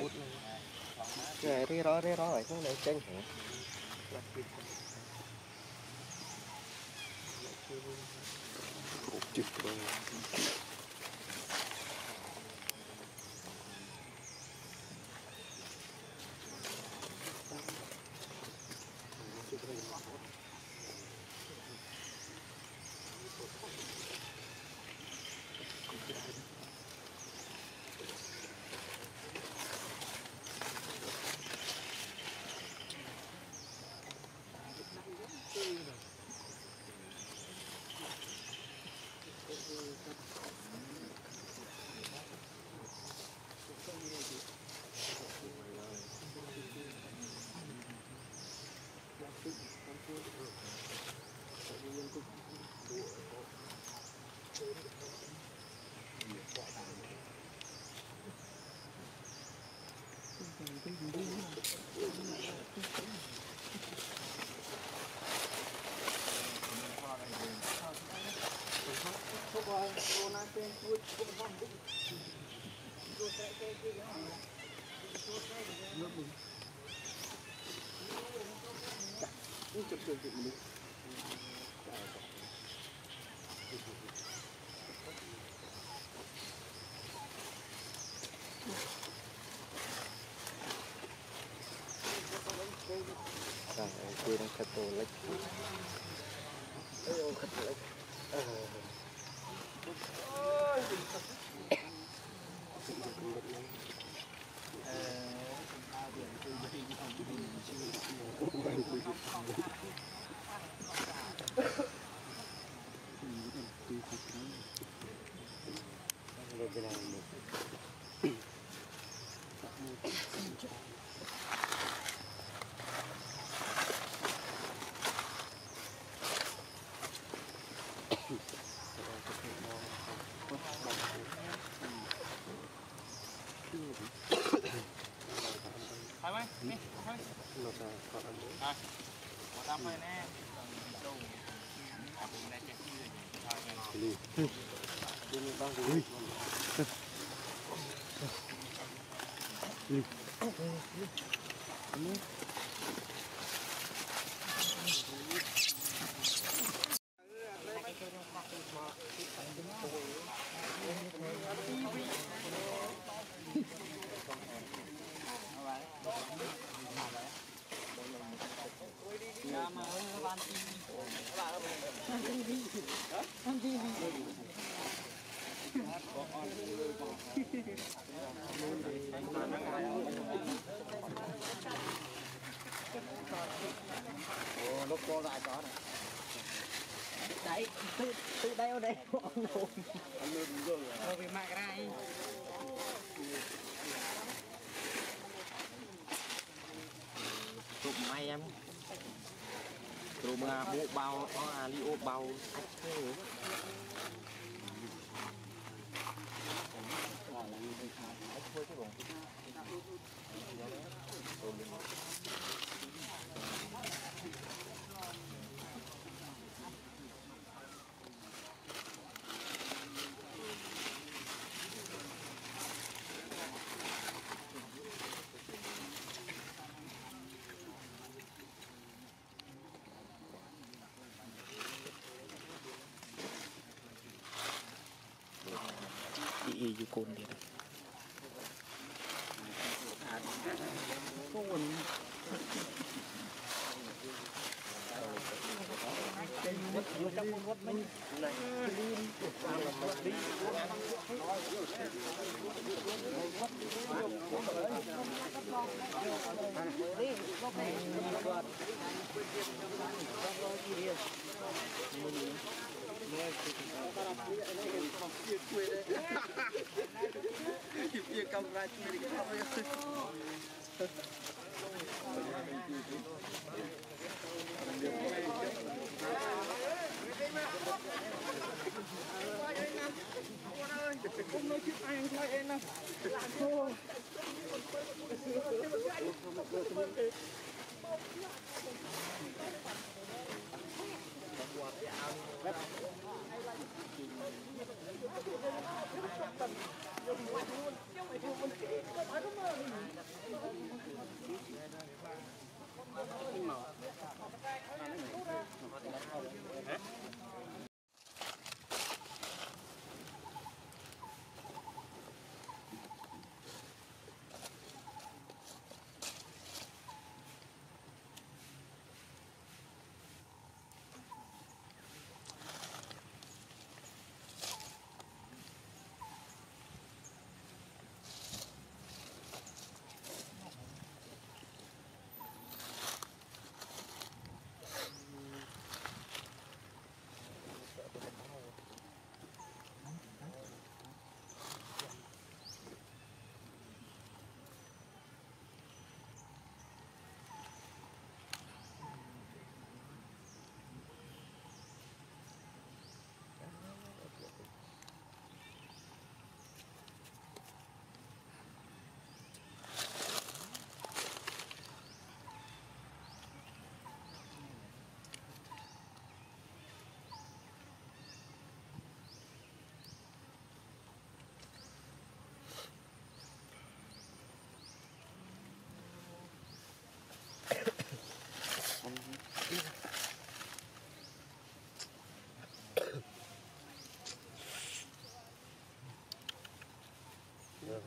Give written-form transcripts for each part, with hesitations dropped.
Cái này rê rõ rồi không để chân hả? Chụp rồi. Tôi đang cắt tổ lệch. Cắt lệch. Thôi mấy, nè, thôi. Lột ra còn ăn nữa. Rồi. Một tăm thôi nè. Đâu. Bụng này chết như vậy. Thôi. Đi bao rồi. Lúc cô lại có này. Đấy, tự đây ở đây ông nổ. Rồi bị mạc ra đi. Chụp may em. Rồi mà bộ bao, Lio bao. Đi yêu con đi. Không nói chuyện anh thôi em nào. Làm thôi.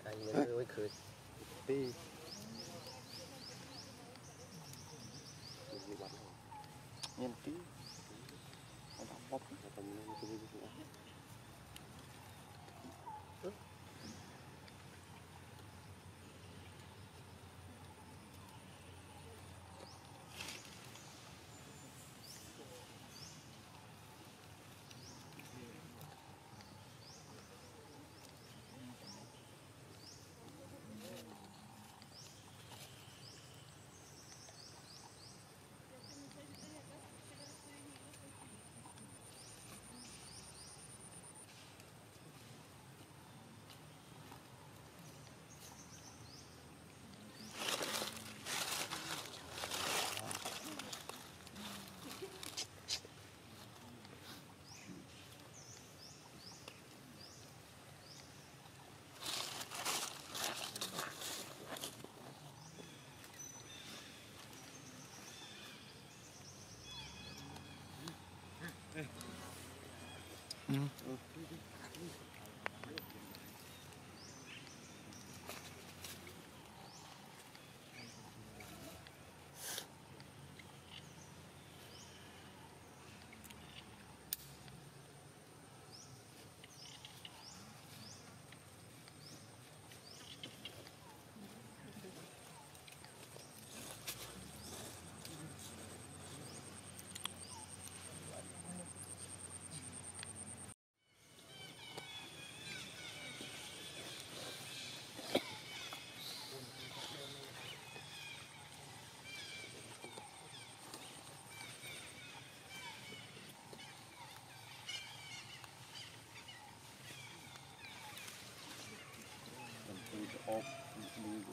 anh mới khởi đi nhân tí bóc ốp đi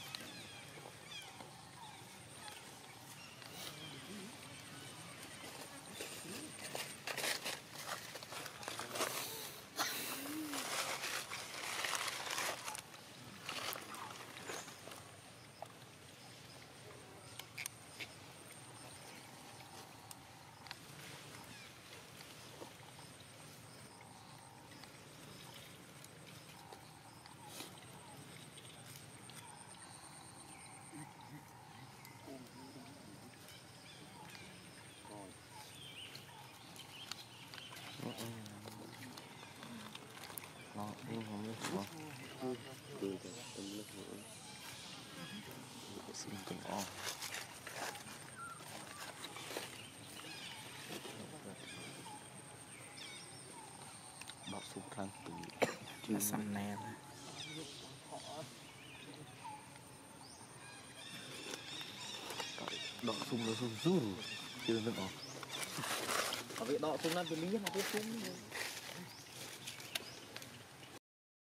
nó đi không biết không từ từ từng lúc nữa xin từng o đọ sụp thang từ chưa xăm nè đọ sụp nó sụp rú chưa được không ở việc đọ sụp nó bị lý nó biết sụp